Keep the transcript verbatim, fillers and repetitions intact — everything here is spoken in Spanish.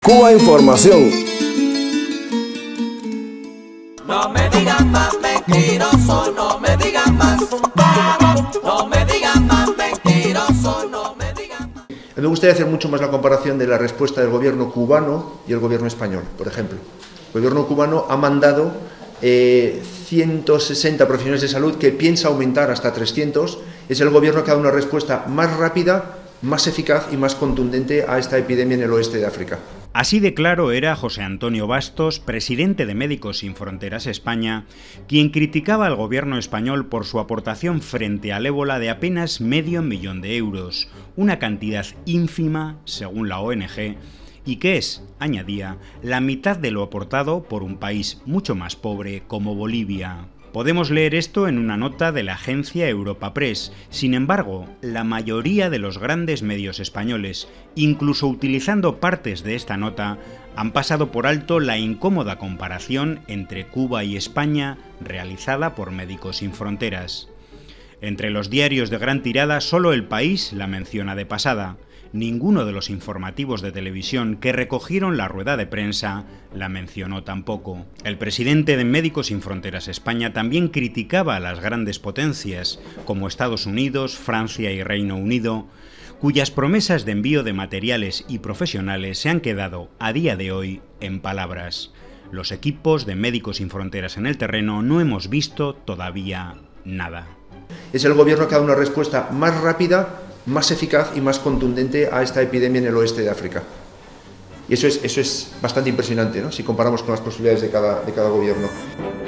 Cuba Información. No me digan más mentiroso, no me digan más, no me digan más mentiroso, no me digan más. Me gustaría hacer mucho más la comparación de la respuesta del gobierno cubano y el gobierno español, por ejemplo. El gobierno cubano ha mandado eh, ciento sesenta profesionales de salud, que piensa aumentar hasta trescientos. Es el gobierno que ha dado una respuesta más rápida, más eficaz y más contundente a esta epidemia en el oeste de África. Así de claro era José Antonio Bastos, presidente de Médicos Sin Fronteras España, quien criticaba al gobierno español por su aportación frente al ébola de apenas medio millón de euros, una cantidad ínfima, según la O N G, y que es, añadía, la mitad de lo aportado por un país mucho más pobre como Bolivia. Podemos leer esto en una nota de la agencia Europa Press. Sin embargo, la mayoría de los grandes medios españoles, incluso utilizando partes de esta nota, han pasado por alto la incómoda comparación entre Cuba y España realizada por Médicos Sin Fronteras. Entre los diarios de gran tirada, solo El País la menciona de pasada. Ninguno de los informativos de televisión que recogieron la rueda de prensa la mencionó tampoco. El presidente de Médicos Sin Fronteras España también criticaba a las grandes potencias, como Estados Unidos, Francia y Reino Unido, cuyas promesas de envío de materiales y profesionales se han quedado, a día de hoy, en palabras. Los equipos de Médicos Sin Fronteras en el terreno no hemos visto todavía nada. Es el gobierno que ha dado una respuesta más rápida, más eficaz y más contundente a esta epidemia en el oeste de África. Y eso es, eso es bastante impresionante, ¿no?, si comparamos con las posibilidades de cada, de cada gobierno.